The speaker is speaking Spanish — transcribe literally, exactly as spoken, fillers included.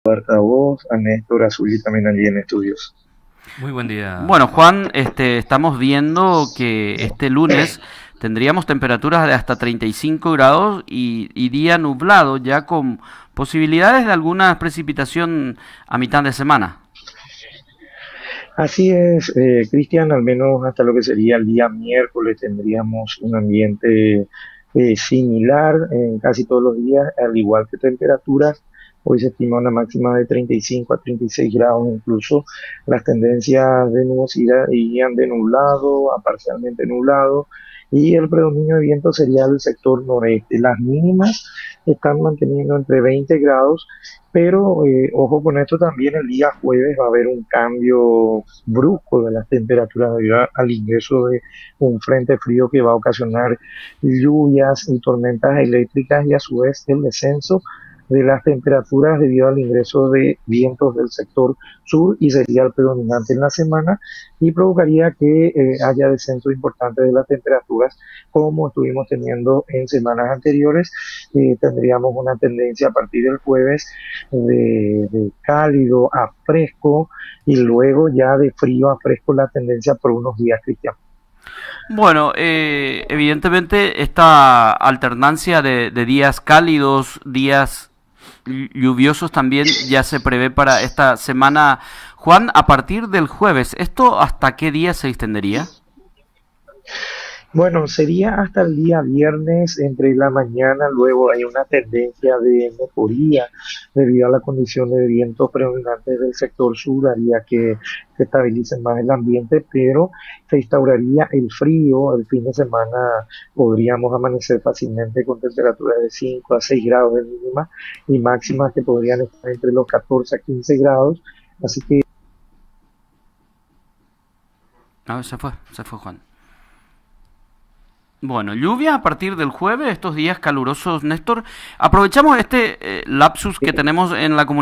A vos, a Néstor, a Zuli también allí en estudios. Muy buen día. Bueno, Juan, este, estamos viendo que este lunes tendríamos temperaturas de hasta treinta y cinco grados y, y día nublado, ya con posibilidades de alguna precipitación a mitad de semana. Así es, eh, Cristian, al menos hasta lo que sería el día miércoles tendríamos un ambiente eh, similar en casi todos los días, al igual que temperaturas. Hoy se estima una máxima de treinta y cinco a treinta y seis grados, incluso las tendencias de nubosidad irían de nublado a parcialmente nublado y el predominio de viento sería del sector noreste. Las mínimas están manteniendo entre veinte grados, pero eh, ojo con esto también, el día jueves va a haber un cambio brusco de las temperaturas debido a- al ingreso de un frente frío que va a ocasionar lluvias y tormentas eléctricas y a su vez el descenso de las temperaturas debido al ingreso de vientos del sector sur y sería el predominante en la semana y provocaría que eh, haya descenso importante de las temperaturas como estuvimos teniendo en semanas anteriores. Eh, tendríamos una tendencia a partir del jueves de, de cálido a fresco y luego ya de frío a fresco la tendencia por unos días, Cristian. Bueno, eh, evidentemente esta alternancia de, de días cálidos, días lluviosos también ya se prevé para esta semana. Juan, a partir del jueves, ¿esto hasta qué día se extendería? Bueno, sería hasta el día viernes entre la mañana, luego hay una tendencia de mejoría debido a las condiciones de vientos predominantes del sector sur, haría que se estabilice más el ambiente, pero se instauraría el frío, el fin de semana podríamos amanecer fácilmente con temperaturas de cinco a seis grados de mínima y máximas que podrían estar entre los catorce a quince grados, así que No, se fue, se fue Juan. Bueno, lluvia a partir del jueves, estos días calurosos, Néstor. Aprovechamos este eh, lapsus que tenemos en la comunidad